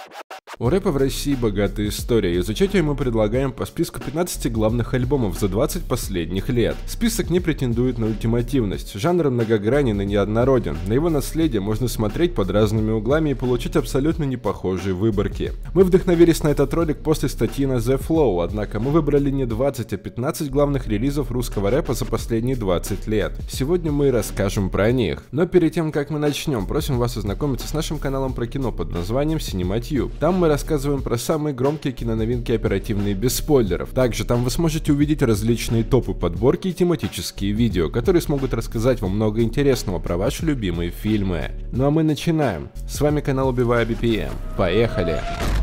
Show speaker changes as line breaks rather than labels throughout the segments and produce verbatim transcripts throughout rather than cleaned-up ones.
У рэпа в России богатая история, изучать ее мы предлагаем по списку пятнадцати главных альбомов за двадцать последних лет. Список не претендует на ультимативность, жанр многогранен и неоднороден, на его наследие можно смотреть под разными углами и получить абсолютно непохожие выборки. Мы вдохновились на этот ролик после статьи на The Flow, однако мы выбрали не двадцать, а пятнадцать главных релизов русского рэпа за последние двадцать лет. Сегодня мы и расскажем про них. Но перед тем, как мы начнем, просим вас ознакомиться с нашим каналом про кино под названием CinemaTube. Там мы рассказываем про самые громкие киноновинки оперативные без спойлеров. Также там вы сможете увидеть различные топы, подборки и тематические видео, которые смогут рассказать вам много интересного про ваши любимые фильмы. Ну а мы начинаем. С вами канал Убивая би пи эм. Поехали!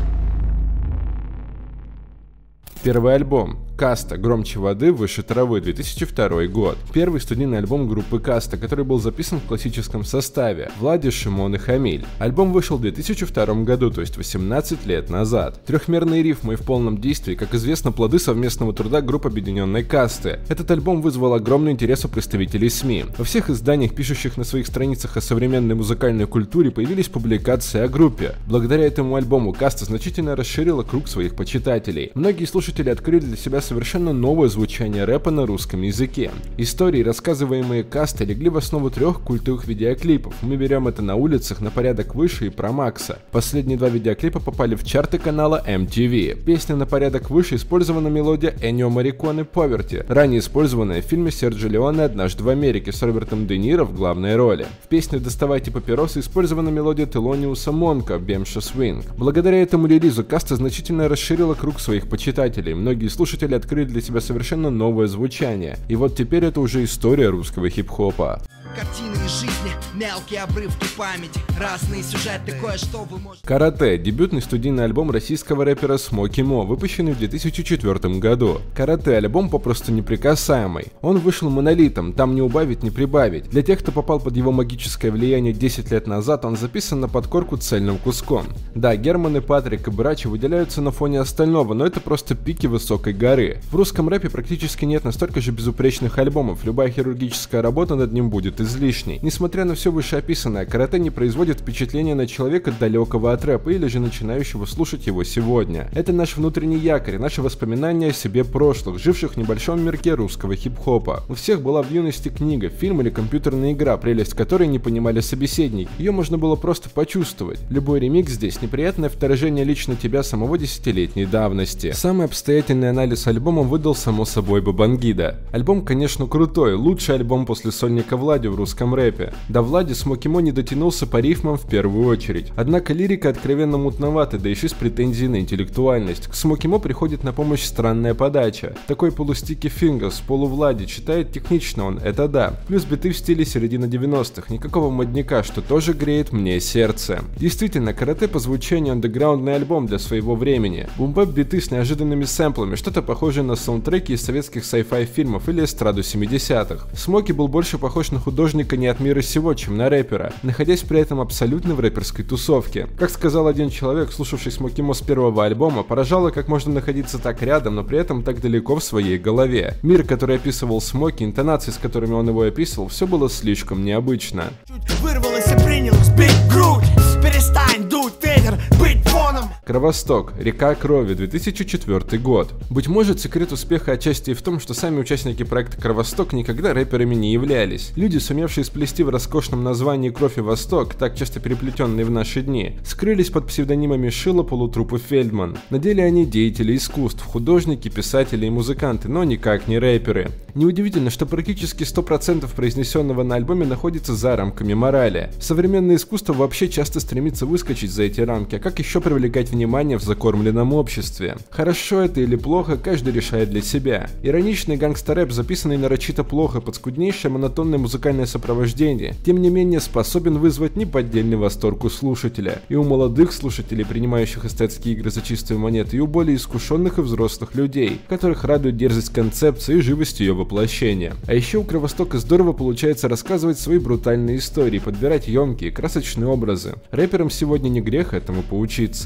Первый альбом. Каста. Громче воды, выше травы. две тысячи второй год. Первый студийный альбом группы Каста, который был записан в классическом составе. Влади, Шимон и Хамиль. Альбом вышел в две тысячи втором году, то есть восемнадцать лет назад. Трехмерные рифмы и в полном действии, как известно, плоды совместного труда групп объединенной Касты. Этот альбом вызвал огромный интерес у представителей СМИ. Во всех изданиях, пишущих на своих страницах о современной музыкальной культуре, появились публикации о группе. Благодаря этому альбому Каста значительно расширила круг своих почитателей. Многие слушатели открыли для себя совершенно новое звучание рэпа на русском языке. Истории, рассказываемые Кастой, легли в основу трех культовых видеоклипов. Мы берем это на улицах, на порядок выше и про Макса. Последние два видеоклипа попали в чарты канала эм ти ви. Песня на порядок выше использована мелодия Эннио Морриконе Poverty, ранее использованная в фильме Серджио Леоне «Однажды в Америке» с Робертом Де Ниро в главной роли. В песне «Доставайте папиросы» использована мелодия Телониуса Монка «Бемша Swing». Благодаря этому релизу Каста значительно расширила круг своих почитателей. Многие слушатели открыли для себя совершенно новое звучание. И вот теперь это уже история русского хип-хопа.
Картины из жизни, мелкие обрывки памяти, разные сюжеты, кое-что вы можете...
Карате – дебютный студийный альбом российского рэпера Смоки Мо, выпущенный в две тысячи четвёртом году. Карате – альбом попросту неприкасаемый. Он вышел монолитом, там не убавить, не прибавить. Для тех, кто попал под его магическое влияние десять лет назад, он записан на подкорку цельным куском. Да, Герман и Патрик и Брачи выделяются на фоне остального, но это просто пики высокой горы. В русском рэпе практически нет настолько же безупречных альбомов, любая хирургическая работа над ним будет излишней. Несмотря на все вышеописанное, карате не производит впечатления на человека далекого от рэпа или же начинающего слушать его сегодня. Это наш внутренний якорь, наши воспоминания о себе прошлых, живших в небольшом мирке русского хип-хопа. У всех была в юности книга, фильм или компьютерная игра, прелесть которой не понимали собеседники. Ее можно было просто почувствовать. Любой ремикс здесь неприятное вторжение лично тебя самого десятилетней давности. Самый обстоятельный анализ альбома выдал само собой Бабангида. Альбом, конечно, крутой, лучший альбом после сольника Влади в русском рэпе. До Влади Смоки Мо не дотянулся по рифмам в первую очередь. Однако лирика откровенно мутновата, да еще с претензией на интеллектуальность. К Смоки Мо приходит на помощь странная подача. Такой полустики фингерс, полу-Влади, читает технично он, это да. Плюс биты в стиле середины девяностых, никакого модняка, что тоже греет мне сердце. Действительно, карате по звучанию андеграундный альбом для своего времени. Бумбэп биты с неожиданными сэмплами, что-то похожее на саундтреки из советских sci-fi фильмов или эстраду семидесятых. Смоки был больше похож на художника не от мира сего, чем на рэпера, находясь при этом абсолютно в рэперской тусовке. Как сказал один человек, слушавший Смоки Мо с первого альбома, поражало, как можно находиться так рядом, но при этом так далеко в своей голове. Мир, который описывал Смоки, интонации, с которыми он его описывал, все было слишком необычно.
Вырвалась и принялась бить грудь, перестань дуть ветер, быть фоном.
Кровосток. Река крови. две тысячи четвёртый год. Быть может, секрет успеха отчасти и в том, что сами участники проекта Кровосток никогда рэперами не являлись. Люди, сумевшие сплести в роскошном названии «Кровь и Восток», так часто переплетенные в наши дни, скрылись под псевдонимами Шило, Полутрупа, Фельдман. На деле они деятели искусств, художники, писатели и музыканты, но никак не рэперы. Неудивительно, что практически сто процентов произнесенного на альбоме находится за рамками морали. Современное искусство вообще часто стремится выскочить за эти рамки, а как еще привлекать внимание в закормленном обществе? Хорошо это или плохо, каждый решает для себя. Ироничный гангстер-рэп, записанный нарочито плохо под скуднейшее монотонное музыкальное сопровождение, тем не менее способен вызвать неподдельный восторг у слушателя. И у молодых слушателей, принимающих эстетские игры за чистую монету, и у более искушенных и взрослых людей, которых радует дерзость концепции и живость ее воплощения. А еще у Кровостока здорово получается рассказывать свои брутальные истории, подбирать емкие, красочные образы. Рэперам сегодня не грех этому поучиться. Гуф.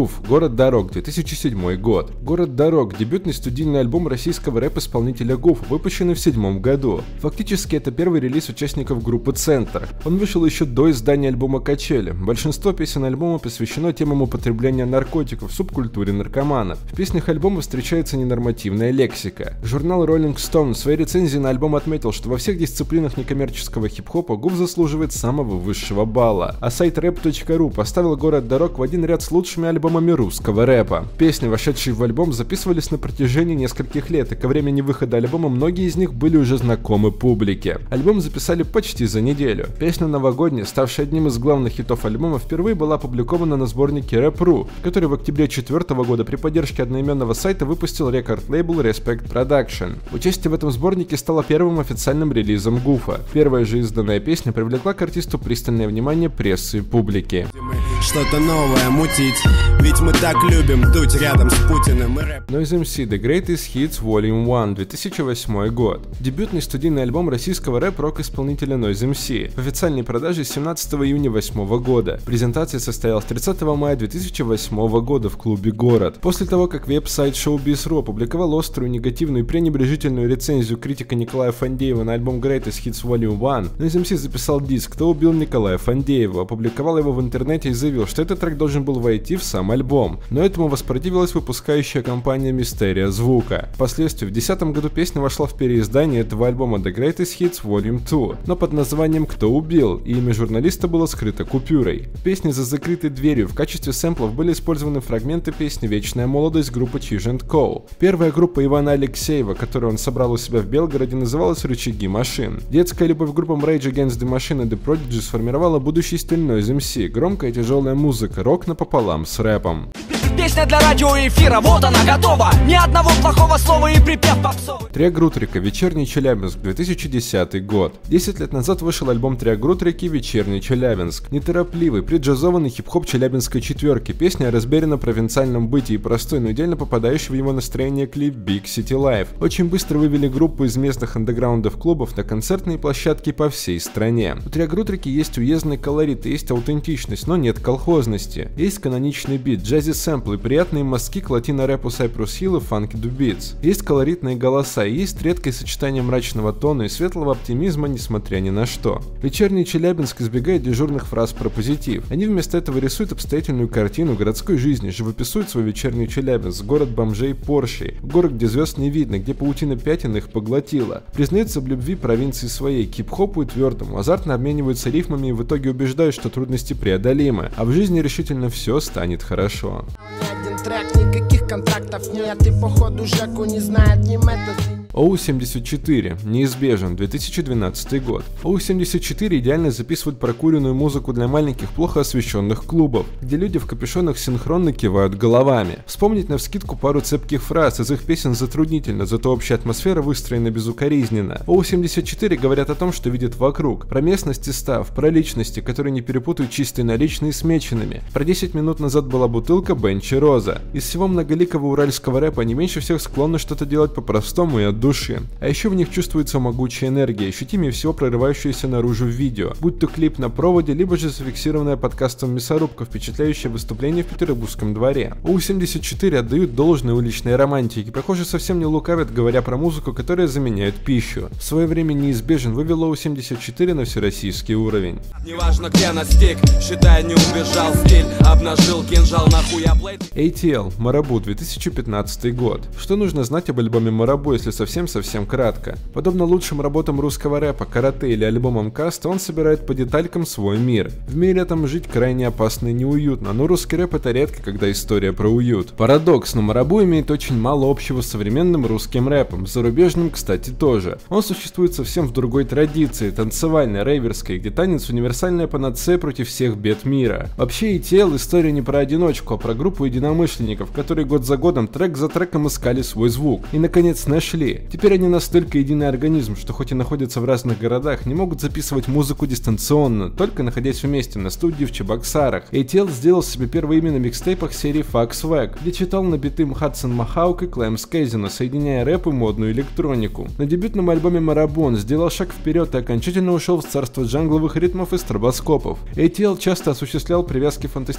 гуф, Город дорог, две тысячи седьмой год. Город дорог – дебютный студийный альбом российского рэп-исполнителя гуф, выпущенный в седьмом году. Фактически это первый релиз участников группы Центр. Он вышел еще до издания альбома Качели. Большинство песен альбома посвящено темам употребления наркотиков в субкультуре наркоманов. В песнях альбома встречается ненормативная лексика. Журнал Rolling Stone в своей рецензии на альбом отметил, что во всех дисциплинах некоммерческого хип-хопа гуф заслуживает самого высшего балла. А сайт рэп точка ру поставил Город дорог в один ряд с лучшими альбомами русского рэпа. Песни, вошедшие в альбом, записывались на протяжении нескольких лет, и ко времени выхода альбома многие из них были уже знакомы публике. Альбом записали почти за неделю. Песня «Новогодняя», ставшая одним из главных хитов альбома, впервые была опубликована на сборнике рэп точка ру, который в октябре две тысячи четвёртого года при поддержке одноименного сайта выпустил рекорд-лейбл Respect Production. Участие в этом сборнике стало первым официальным релизом гуфа. Первая же изданная песня привлекла к артисту пристальное внимание прессы и публики.
Что-то новое мутить, ведь мы так любим дуть рядом с Путиным и рэп.
Noise эм си The Greatest Hits Volume один, две тысячи восьмой год. Дебютный студийный альбом российского рэп-рок-исполнителя Noise эм си. В официальной продаже семнадцатого июня две тысячи восьмого года. Презентация состоялась тридцатого мая две тысячи восьмого года в клубе «Город». После того, как веб-сайт шоу биз точка ру опубликовал острую, негативную и пренебрежительную рецензию критика Николая Фандеева на альбом Greatest Hits Volume один, Noise эм си записал диск «Кто убил Николая Фандеева», опубликовал его в интернете и заявил, что этот трек должен был войти в сам альбом, но этому воспротивилась выпускающая компания Мистерия Звука. Впоследствии в две тысячи десятом году песня вошла в переиздание этого альбома The Greatest Hits Volume два, но под названием «Кто убил», и имя журналиста было скрыто купюрой. В песне «За закрытой дверью» в качестве сэмплов были использованы фрагменты песни «Вечная молодость» группы Чиж энд Коу. Первая группа Ивана Алексеева, которую он собрал у себя в Белгороде, называлась «Рычаги машин». Детская любовь к группам Rage Against the Machine и The Prodigy сформировала будущий стиль Noise эм си, громкая и тяжелая музыка, рок напополам с рэпом.
Песня для радиоэфира, вот она готова. Ни одного плохого слова и припев попсовый.
Трек Рутрика «Вечерний Челябинск», две тысячи десятый год. десять лет назад вышел альбом Трек Рутрики «Вечерний Челябинск». Неторопливый, преджазованный хип-хоп челябинской четверки. Песня о разберенно-провинциальном быте и простой, но идеально попадающий в его настроение клип Big City Life. Очень быстро вывели группу из местных андеграундов клубов на концертные площадки по всей стране. У Трек Рутрики есть уездный колорит и есть аутентичность, но нет колхозности. Есть каноничный бит, джази сэмплы, приятные мазки к латино-рэпу Cypress Hill и Funky Do Beats. Есть колоритные голоса и есть редкое сочетание мрачного тона и светлого оптимизма, несмотря ни на что. Вечерний Челябинск избегает дежурных фраз про позитив. Они вместо этого рисуют обстоятельную картину городской жизни, живописуют свой вечерний Челябинск, город бомжей Поршей, город, где звезд не видно, где паутина пятен их поглотила. Признаются в любви провинции своей, к хип-хопу и твердому, азартно обмениваются рифмами и в итоге убеждают, что трудности преодолимы, а в жизни решительно все станет хорошо.
Один трек, никаких контрактов нет, и походу Жеку не знает ни метод.
оу семьдесят четыре. Неизбежен. две тысячи двенадцатый год. оу семьдесят четыре идеально записывают прокуренную музыку для маленьких, плохо освещенных клубов, где люди в капюшонах синхронно кивают головами. Вспомнить навскидку пару цепких фраз из их песен затруднительно, зато общая атмосфера выстроена безукоризненно. оу семьдесят четыре говорят о том, что видят вокруг, про местность и став, про личности, которые не перепутают чистые наличные с меченными. Про десять минут назад была бутылка Бенчи Роза. Из всего многоликого уральского рэпа они меньше всех склонны что-то делать по-простому и от души. А еще в них чувствуется могучая энергия, ощутимее всего прорывающаяся наружу в видео, будь то клип на проводе, либо же зафиксированная подкастом мясорубка, впечатляющее выступление в Петербургском дворе. оу семьдесят четыре отдают должное уличной романтике, похоже, совсем не лукавят, говоря про музыку, которая заменяет пищу. В свое время Неизбежен вывел оу семьдесят четыре на всероссийский уровень.
Неважно, где настиг, считай, не убежал стиль, обнажил кинжал нахуй я плейт.
эй ти эл Марабу, две тысячи пятнадцатый год. Что нужно знать об альбоме Марабу, если совсем-совсем кратко? Подобно лучшим работам русского рэпа, карате или альбомам Каста, он собирает по деталькам свой мир. В мире этом жить крайне опасно и неуютно, но русский рэп — это редко, когда история про уют. Парадокс, но Марабу имеет очень мало общего с современным русским рэпом, зарубежным, кстати, тоже. Он существует совсем в другой традиции, танцевальной, рейверской, где танец — универсальная панацея против всех бед мира. Вообще эй ти эл — история не про одиночку, а про группу единомышленников, которые год за годом, трек за треком искали свой звук. И, наконец, нашли. Теперь они настолько единый организм, что хоть и находятся в разных городах, не могут записывать музыку дистанционно, только находясь вместе на студии в Чебоксарах. эй ти эл сделал себе первое имя на микстейпах серии Fuck Swag, где читал на биты Хадсон Махаук и Клэм Скейзена, соединяя рэп и модную электронику. На дебютном альбоме Марабу он сделал шаг вперед и окончательно ушел в царство джангловых ритмов и стробоскопов. эй ти эл часто осуществлял привязки фантастических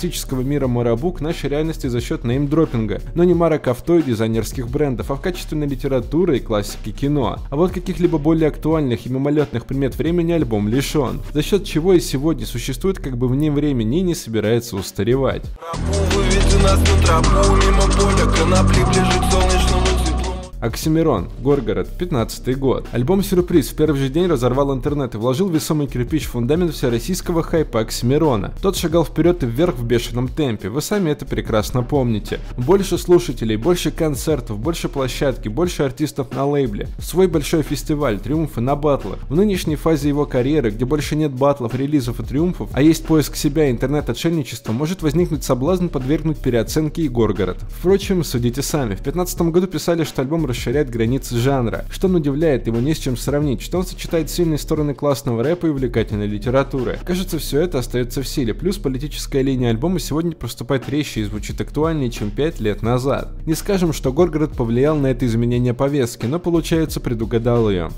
классического мира марабу к нашей реальности за счет неймдропинга, но не марок авто и дизайнерских брендов, а в качественной литературы и классики кино. А вот каких-либо более актуальных и мимолетных примет времени альбом лишен, за счет чего и сегодня существует как бы вне времени и не собирается устаревать. Оксимирон, Горгород, пятнадцатый год. Альбом «Сюрприз» в первый же день разорвал интернет и вложил весомый кирпич в фундамент всероссийского хайпа Оксимирона. Тот шагал вперед и вверх в бешеном темпе, вы сами это прекрасно помните. Больше слушателей, больше концертов, больше площадки, больше артистов на лейбле, свой большой фестиваль, триумфы на батлах. В нынешней фазе его карьеры, где больше нет батлов, релизов и триумфов, а есть поиск себя и интернет-отшельничества, может возникнуть соблазн подвергнуть переоценке и Горгород. Впрочем, судите сами. В две тысячи пятнадцатом году писали, что альбом расширяет границы жанра, что он удивляет, его не с чем сравнить, что он сочетает сильные стороны классного рэпа и увлекательной литературы. Кажется, все это остается в силе, плюс политическая линия альбома сегодня проступает резче и звучит актуальнее, чем пять лет назад. Не скажем, что Горгород повлиял на это изменение повестки, но получается предугадал ее.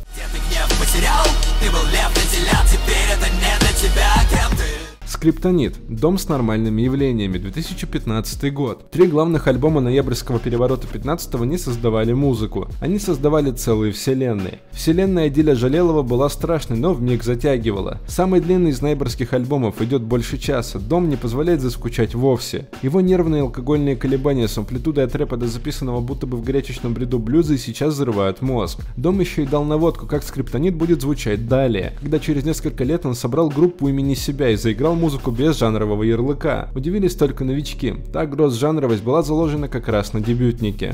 Скриптонит. Дом с нормальными явлениями. две тысячи пятнадцатый год. Три главных альбома ноябрьского переворота пятнадцатого не создавали музыку. Они создавали целые вселенные. Вселенная Адиля Жалелова была страшной, но вмиг затягивала. Самый длинный из ноябрьских альбомов идет больше часа. Дом не позволяет заскучать вовсе. Его нервные алкогольные колебания с амплитудой от рэпа до записанного будто бы в горячечном бреду блюза и сейчас взрывают мозг. Дом еще и дал наводку, как Скриптонит будет звучать далее, когда через несколько лет он собрал группу имени себя и заиграл музыку музыку без жанрового ярлыка. Удивились только новички. Та гросс-жанровость была заложена как раз на дебютнике.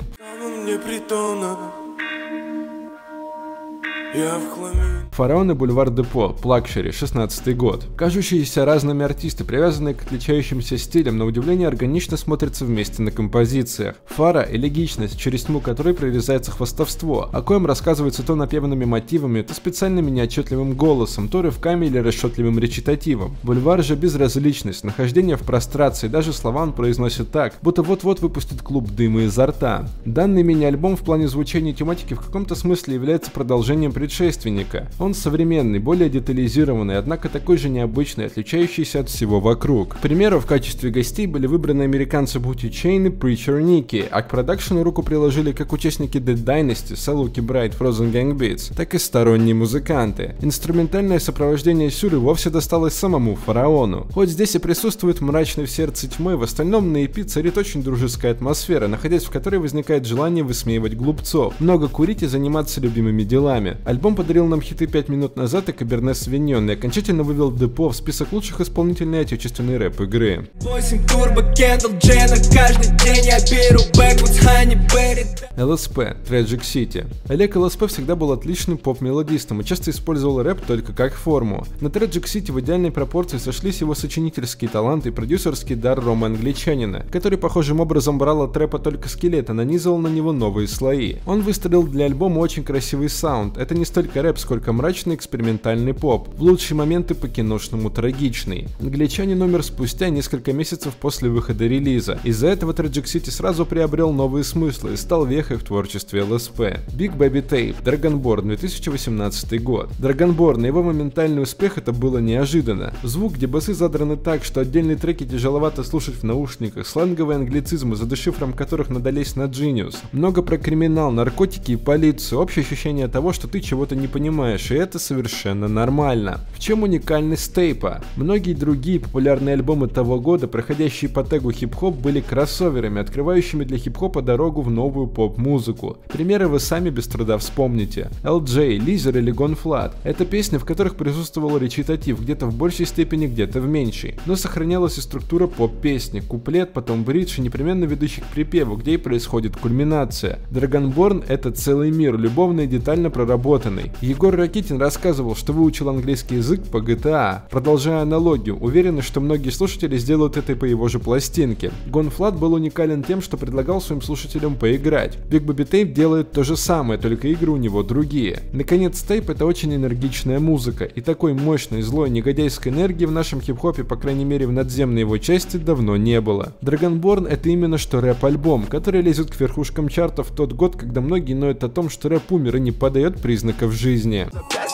Фараон и Бульвар Депо, Плакшери, шестнадцатый год. Кажущиеся разными артисты, привязанные к отличающимся стилям, на удивление органично смотрятся вместе на композициях. Фара – элегичность, через тьму которой прорезается хвастовство, о коем рассказывается то напеванными мотивами, то специальным неотчетливым голосом, то рывками или расчетливым речитативом. Бульвар же – безразличность, нахождение в прострации, даже слова он произносит так, будто вот-вот выпустит клуб дыма изо рта. Данный мини-альбом в плане звучания и тематики в каком-то смысле является продолжением предшественника. Он современный, более детализированный, однако такой же необычный, отличающийся от всего вокруг. К примеру, в качестве гостей были выбраны американцы Booty Chain и Preacher Nicky, а к продакшену руку приложили как участники Dead Dynasty, Saluki Bright, Frozen Gang Beats, так и сторонние музыканты. Инструментальное сопровождение Сюры вовсе досталось самому Фараону. Хоть здесь и присутствует мрачный в сердце тьмы, в остальном на и пи царит очень дружеская атмосфера, находясь в которой возникает желание высмеивать глупцов, много курить и заниматься любимыми делами. Альбом подарил нам хиты пять минут назад и Каберне Совиньон и окончательно вывел Депо в список лучших исполнителей отечественной рэп-игры. эл эс пи, Tragic City. Олег эл эс пи всегда был отличным поп-мелодистом и часто использовал рэп только как форму. На Tragic City в идеальной пропорции сошлись его сочинительский талант и продюсерский дар Рома-англичанина, который похожим образом брал от рэпа только скелет, а нанизывал на него новые слои. Он выстроил для альбома очень красивый саунд. Это не столько рэп, сколько мрачный экспериментальный поп, в лучшие моменты по-киношному трагичный. Англичанин умер спустя несколько месяцев после выхода релиза. Из-за этого Tragic City сразу приобрел новые смыслы и стал вехой в творчестве эл эс пи. Big Baby Tape, Dragonborn, две тысячи восемнадцатый год. Dragonborn и его моментальный успех — это было неожиданно. Звук, где басы задраны так, что отдельные треки тяжеловато слушать в наушниках, сленговые англицизмы, за дешифром которых надались на Genius. Много про криминал, наркотики и полицию, общее ощущение того, что ты чего-то не понимаешь, и это совершенно нормально. В чем уникальность тейпа? Многие другие популярные альбомы того года, проходящие по тегу хип-хоп, были кроссоверами, открывающими для хип-хопа дорогу в новую поп-музыку. Примеры вы сами без труда вспомните. эл джей, Лизер или Gone Flat. Это песни, в которых присутствовал речитатив, где-то в большей степени, где-то в меньшей. Но сохранялась и структура поп-песни, куплет, потом бридж и непременно ведущий к припеву, где и происходит кульминация. Dragonborn — это целый мир, любовно и детально проработанный. Егор Ракитин рассказывал, что выучил английский язык по джи ти эй. Продолжая аналогию, уверены, что многие слушатели сделают это и по его же пластинке. Gone Flat был уникален тем, что предлагал своим слушателям поиграть. Big Baby Tape делает то же самое, только игры у него другие. Наконец, Tape — это очень энергичная музыка, и такой мощной, злой, негодяйской энергии в нашем хип-хопе, по крайней мере в надземной его части, давно не было. Dragonborn — это именно что рэп-альбом, который лезет к верхушкам чартов в тот год, когда многие ноют о том, что рэп умер и не подает признаков жизни.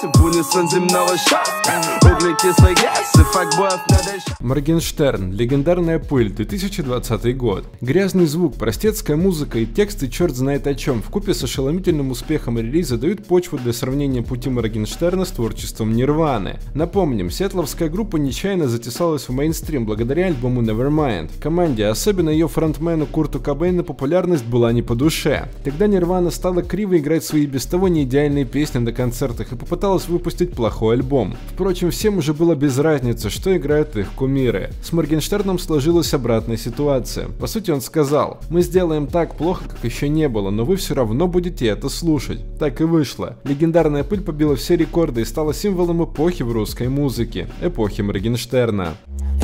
дальше в унисон земного счастья. Углекислый газ и факбоев надо еще.
Моргенштерн. Легендарная пыль. две тысячи двадцатый год. Грязный звук, простецкая музыка и тексты черт знает о чем вкупе с ошеломительным успехом релиза дают почву для сравнения пути Моргенштерна с творчеством Нирваны. Напомним, сиэтловская группа нечаянно затесалась в мейнстрим благодаря альбому Nevermind. Команде, особенно ее фронтмену Курту Кобейну, популярность была не по душе. Тогда Нирвана стала криво играть свои без того не идеальные песни на концертах и попыталась выпустить плохой альбом. Впрочем, всем уже было без разницы, что играют их кумиры. С Моргенштерном сложилась обратная ситуация. По сути, он сказал: мы сделаем так плохо, как еще не было, но вы все равно будете это слушать. Так и вышло. Легендарная пыль побила все рекорды и стала символом эпохи в русской музыке. Эпохи Моргенштерна.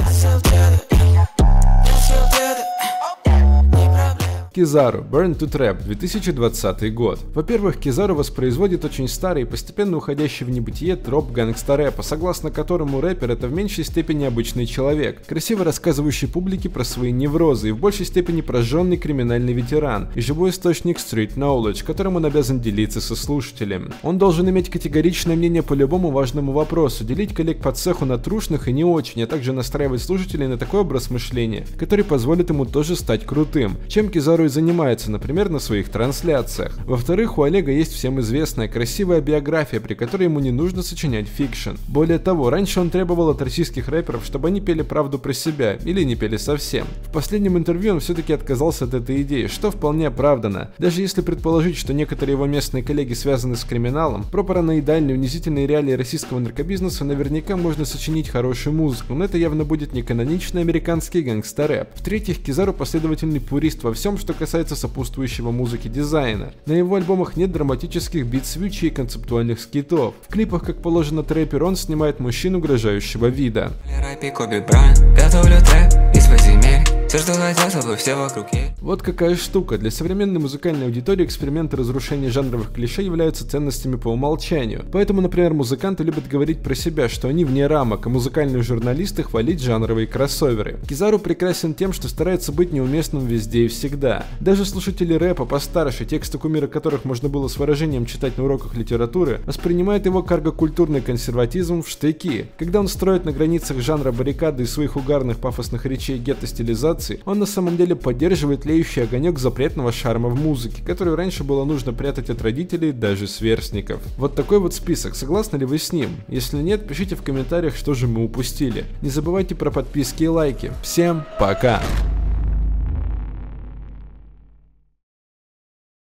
Кизару. Burn to Trap. две тысячи двадцатый год. Во-первых, Кизару воспроизводит очень старый и постепенно уходящий в небытие троп гангста-рэпа, согласно которому рэпер — это в меньшей степени обычный человек, красиво рассказывающий публике про свои неврозы и в большей степени прожженный криминальный ветеран и живой источник street knowledge, которым он обязан делиться со слушателем. Он должен иметь категоричное мнение по любому важному вопросу, делить коллег по цеху на трушных и не очень, а также настраивать слушателей на такой образ мышления, который позволит ему тоже стать крутым, чем Кизару занимается, например, на своих трансляциях. Во-вторых, у Олега есть всем известная красивая биография, при которой ему не нужно сочинять фикшн. Более того, раньше он требовал от российских рэперов, чтобы они пели правду про себя, или не пели совсем. В последнем интервью он все-таки отказался от этой идеи, что вполне оправдано. Даже если предположить, что некоторые его местные коллеги связаны с криминалом, про параноидальные унизительные реалии российского наркобизнеса наверняка можно сочинить хорошую музыку, но это явно будет не каноничный американский гангста-рэп. В-третьих, Кизару последовательный пурист во всем, что касается сопутствующего музыки дизайна. На его альбомах нет драматических бит-свитчей и концептуальных скитов. В клипах, как положено трэперу, он снимает мужчин угрожающего вида. Вот какая штука. Для современной музыкальной аудитории эксперименты разрушения жанровых клише являются ценностями по умолчанию. Поэтому, например, музыканты любят говорить про себя, что они вне рамок, а музыкальные журналисты хвалить жанровые кроссоверы. Кизару прекрасен тем, что старается быть неуместным везде и всегда. Даже слушатели рэпа постарше, тексты кумира которых можно было с выражением читать на уроках литературы, воспринимают его каргокультурный консерватизм в штыки. Когда он строит на границах жанра баррикады из своих угарных пафосных речей гетто-стилизации, он на самом деле поддерживает тлеющий огонек запретного шарма в музыке, который раньше было нужно прятать от родителей, даже сверстников. Вот такой вот список, согласны ли вы с ним? Если нет, пишите в комментариях, что же мы упустили. Не забывайте про подписки и лайки. Всем пока!